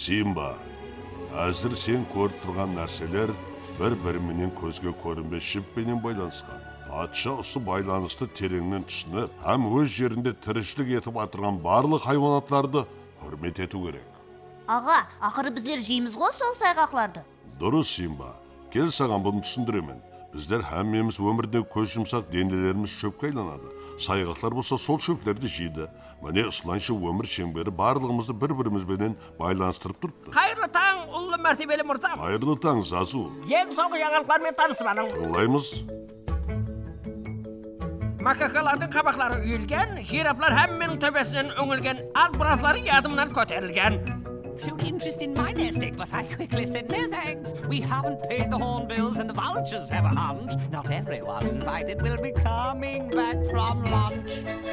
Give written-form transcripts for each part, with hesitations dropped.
Симба, әзір сен көріп тұрған нәрселер бір-біріменен көзге көрінбес жіппенен байланысқан. Патша осы байланысты тереңнен түсініп, һәм өз жерінде тіршілік етіп атырған барлық хайванатларды hürmet ету керек. Аға, ақыры біздер жейміз ғой сол сайғақларды. Дұрыс, Симба. Кел саған бұны түсіндіремін. Біздер һәммеміз өмірде көз жұмсақ денелеріміз шөпке айланады. Сайғақлар болса сол шөптерді жейді. Міне осылайша өмір шеңбері барлығымызды бір-бірімізбенен байланыстырып тұрыпты. Қайырлы таң, ұлы мәртебелі мырзам. Қайырлы таң, Зазу. Ең соңғы жаңалықтармен танысып алың. Тыңдаймыз. Макакалардың қабақлары үйілген, жирафлар һәмменің төбесінен өңілген, ал біразлары ядымнан көтерілген. Showed interest in my nest egg, but I quickly said no thanks. We haven't paid the hornbills and the vultures have a hunch. Not everyone invited will be coming back from lunch.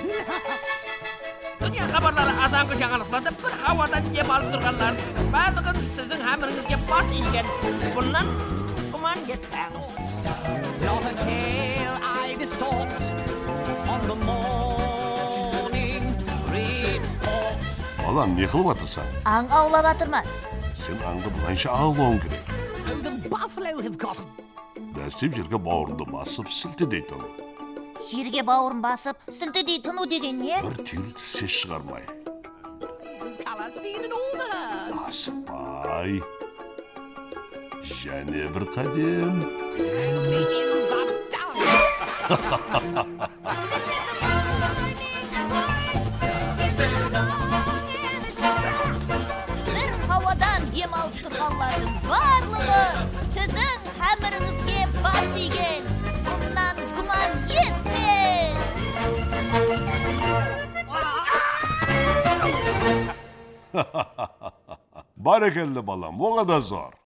Dünya xabarları azanғы жаңалықтарды бір хавадан дем алып тұрғандар. Барлығын сіздің әміріңізге бас иген. Бұнан күмән кетпәң. Not a tale I distort on the morning report. Балам, не қылып атырсың? Аң аулап атырма. Сен аңды бұлайша аулауың керек. Oh, the buffalo have got him. Дәстеп жерге бауырынды басып, сілтедей тұн. Жерге бауырын басып, сілтедей тұну деген не? Бір түйір сес шығармай. Season's colour seen in all the herds. Асықпай. Және бір қадем. Only in the dance. Бір хавадан дем алып тұрғанлардың барлығы сіздің әміріңізге бас иген. Бұнан күмән етпен. Барекелді балам, оға да зор.